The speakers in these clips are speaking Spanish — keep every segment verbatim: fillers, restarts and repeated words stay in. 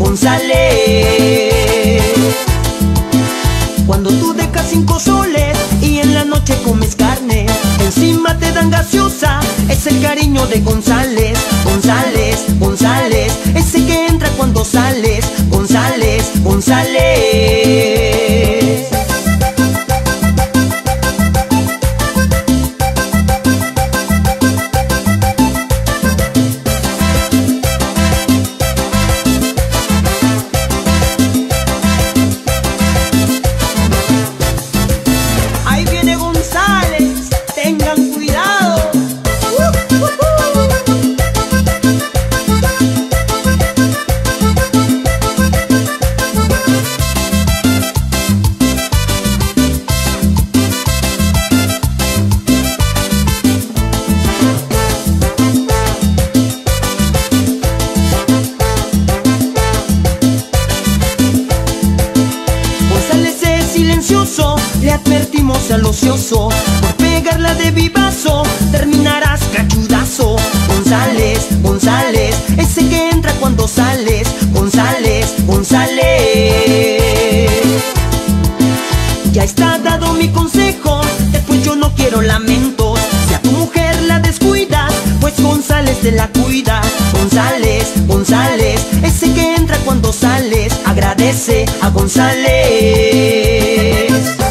González. Cuando tú dejas cinco soles y en la noche comes carne, encima te dan gaseosa, es el cariño de González. González, González, ese que entra cuando sales. González, González. Ahí viene González, tengan cuidado. González es silencioso, le advertimos al ocioso, por pegarla de vivazo terminarás cachudazo. González, González, ese que entra cuando sales. González, González. Ya está dado mi consejo, después yo no quiero lamentos. Si a tu mujer la descuidas, pues González te la cuida. González, González, ese que entra cuando sales. Agradece a González.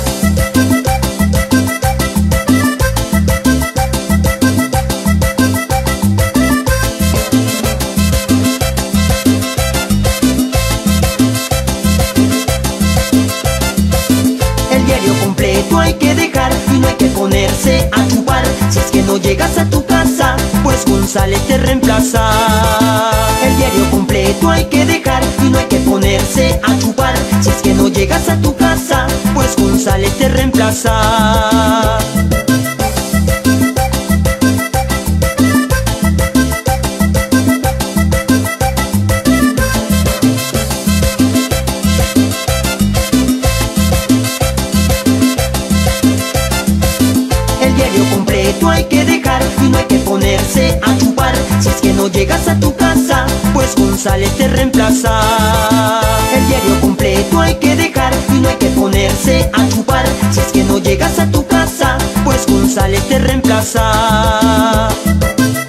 El diario completo hay que dejar y no hay que ponerse a chupar. Si es que no llegas a tu casa, pues González te reemplaza. El diario completo hay que dejar y no hay que ponerse a chupar. Si es que no llegas a tu casa, pues González te reemplaza. El diario completo hay que dejar y no hay que ponerse a chupar. Si es que no llegas a tu casa, pues González te reemplaza. El diario completo hay que dejar y no hay que ponerse a chupar. Si es que no llegas a tu casa, pues González te reemplaza.